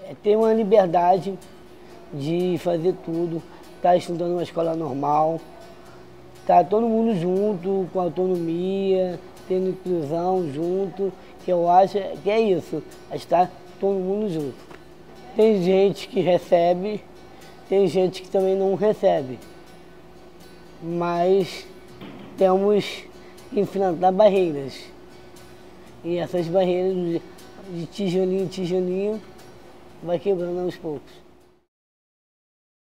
ter uma liberdade de fazer tudo, estar estudando uma escola normal, estar todo mundo junto, com autonomia, tendo inclusão junto, que eu acho que é isso, é estar todo mundo junto. Tem gente que recebe, tem gente que também não recebe, mas temos que enfrentar barreiras. E essas barreiras de tijolinho em tijolinho vai quebrando aos poucos.